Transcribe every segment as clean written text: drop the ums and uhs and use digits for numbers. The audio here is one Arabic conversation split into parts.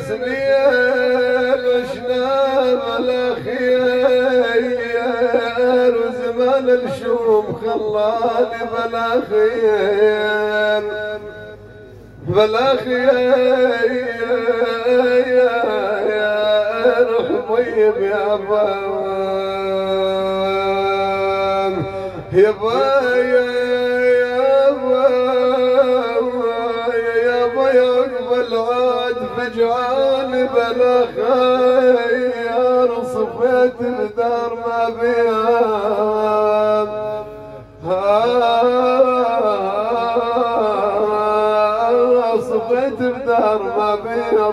سنين عشنا بلا خير وزمان الشوم خلاني بلا خير بلا خير حبيب يا بام يا بايا يقبل عاد فجعان بلا خير صفيت الدار ما بيام صفيت الدار ما بيها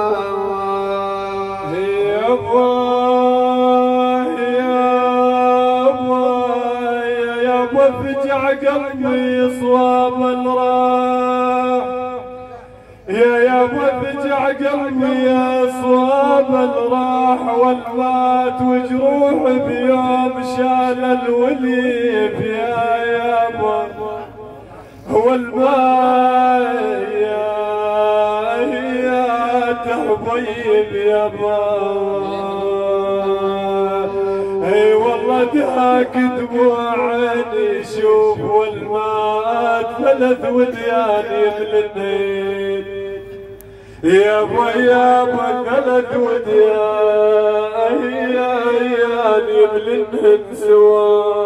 ظلام يا با فجع قلبي صواب الراح يا با فجع قلبي يا صواب الراح والمات وجروح بيوم شال الوليف يا با هو الماء يا تحبيب يا با اي والله داك دموع عيني شوف والماء ثلاث وديان يملنين يا با ثلاث وديان يملنهن سوا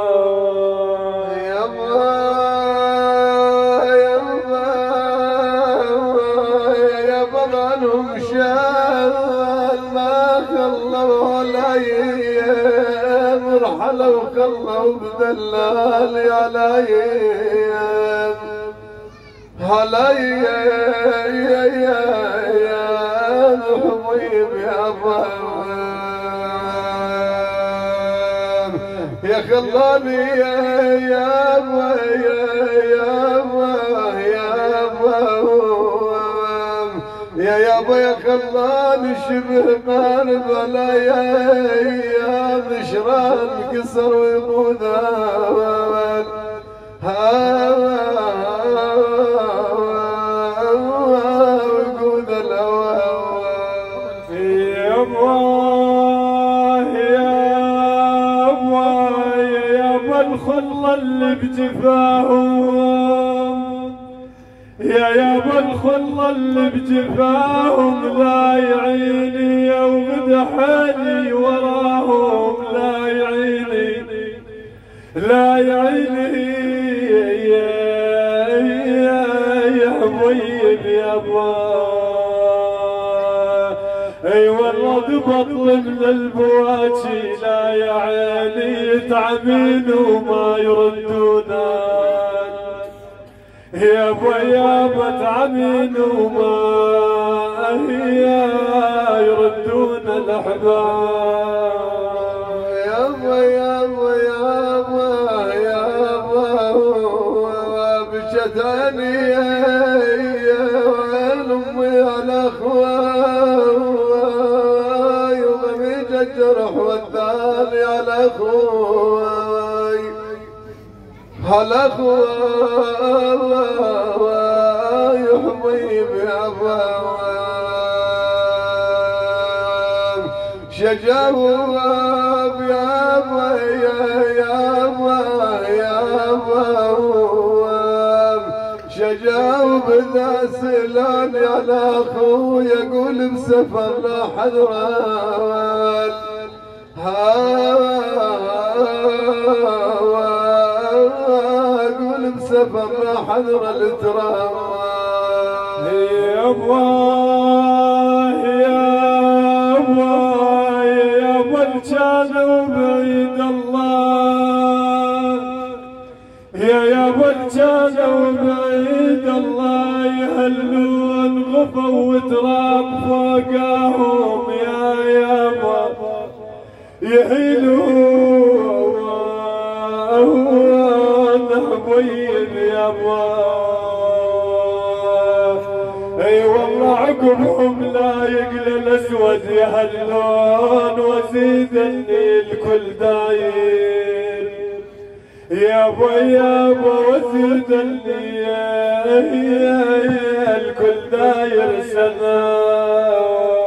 مرحلة وخلوا بدلالي علي يا حبيب يا ضام يا خلاني يا با يا خلاني شبه مال بلا يا مشران كسر ويقودان ويقود الهوى يا با الخلة اللي بجفاهم يا با الخلة اللي بجفاهم لا يعيني ومدحني وراهم لا يعيني يا حبيب يا با اي والله بطل من البواجي لا يا عيني يتعبين وما يردونان يا با تعبين وما يردون الاحباب يا با بشتاني والامي على اخواي وغميج الجرح والثاني على اخواي على اخواي حبيب يا بام شجاوب يا بام شجاوب ذا سلاني على اخوي يقول بسفر لا حذران اقول بسفر لا حذر التراب يا با كانوا بعيد الله يا با كانوا بعيد الله يهلون غفوا وتراب فوقاهم يا با يحيلون حبيب يا با اي والله عقبهم لا يقلى الاسود يهلون وزيد النيل كل داير يا با وزيد النيل كل داير سنة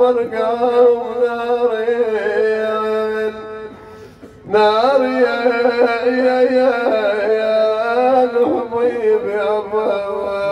الزرقاء نار يا الحبيب يا